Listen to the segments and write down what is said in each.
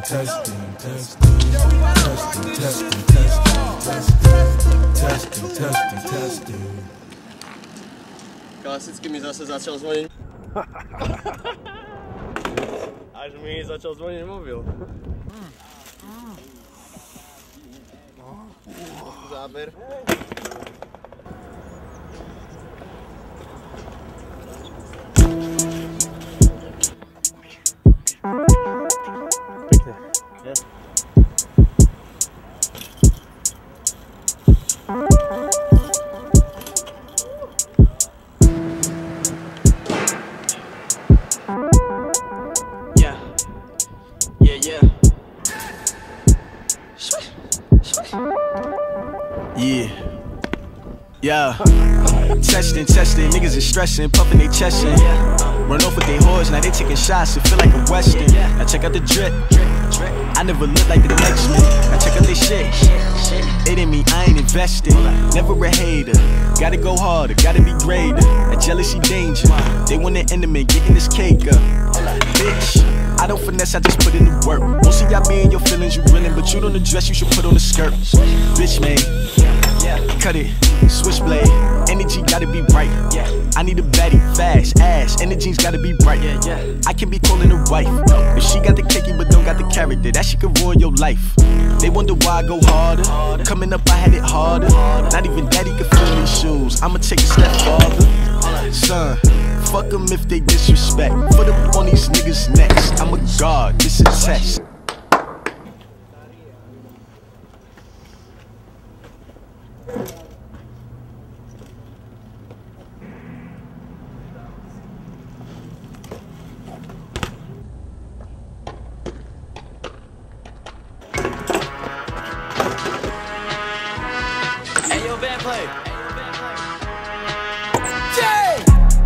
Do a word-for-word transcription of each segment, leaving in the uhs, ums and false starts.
testing, testing, testing, testing, testing, testing, testing, testing. Klasicky mi zase začal zvonit. Až mi začal zvonit mobil. Záber. Pěkně. Yes. Yeah. Yeah, yeah. Yeah. Yeah. Testing, testing, niggas is stressing, puffing they chestin'. Run off with they horse, now they taking shots, it feel like a western. Now check out the drip. I never look like the next man. Now check out this shit. It ain't me, I ain't invested. Never a hater. Gotta go harder, gotta be greater. That jealousy danger. They want the enemy, getting this cake up. Bitch, I don't finesse, I just put in the work. Most of y'all be in your feelings, you willing, but you don't address, you should put on a skirt. Bitch, man. Cut it, switchblade, energy gotta be right. I need a baddie, fast, ass, energy's gotta be bright. I can be calling a wife. If she got the cakey but don't got the character, that shit could ruin your life. They wonder why I go harder. Coming up I had it harder. Not even daddy could fill these shoes, I'ma take a step farther. Son, fuck them if they disrespect. Put them on these niggas' necks. I'm a god, this is a test. Hey, yo, band play. Jay!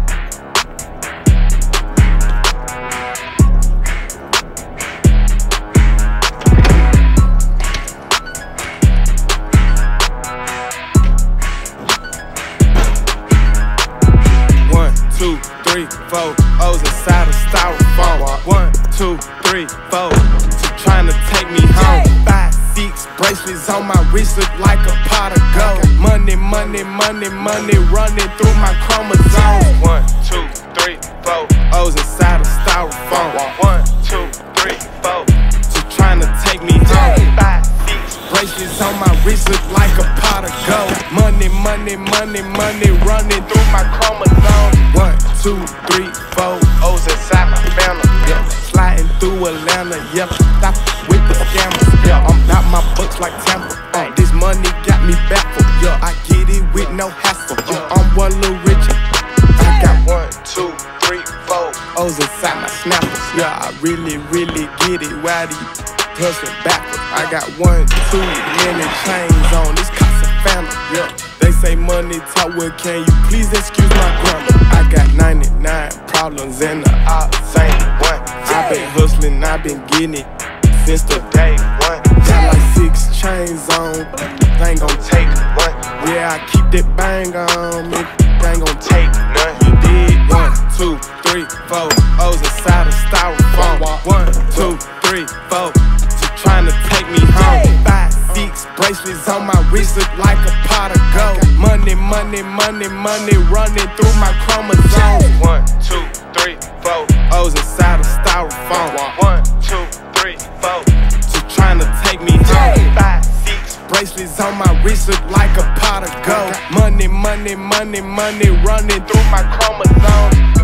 One, two, three, four, O's inside of styrofoam. One, two, three, four, she trying to take me home. Five, six bracelets on my wrist look like a pot of gold. Money, money, money, money running through my chromosomes. One, two, three, four, O's inside of styrofoam. One, two, three, four, she trying to take me home. Five, six bracelets on my wrist look like a pot of gold. Money, money, money, money running through my chromosomes. One, two, three, four, O's inside my family. Yeah, sliding through Atlanta. Yeah, stop with the scammers. Yeah, I'm not my bucks like Tampa. Uh, this money got me baffled. Yeah, I get it with no hassle. Yeah, I'm one little richer. I got one, two, three, four O's inside my snappers. Yeah, I really, really get it. Why do you hustling backwards? I got one, too many chains on this Casa family. Yeah, they say money talk. Well, can you please excuse my grammar? I got ninety-nine problems and the odds ain't one. I been hustling, I been getting it since the day one. Got like six chains on, ain't gon' take one. Yeah, I keep that bang on me, ain't gon' take none. You did one, two, three, four O's inside of styrofoam. One, two, three, four, she trying to take me home. Five, six bracelets on my wrist look like a pot of gold. Money, money, money, money running through my chromosomes. One, two, three, four O's inside of styrofoam. One, two, three, four, she trying to take me home. Five, six bracelets on my wrist look like a pot of gold. Money, money, money, money running through my chromosomes.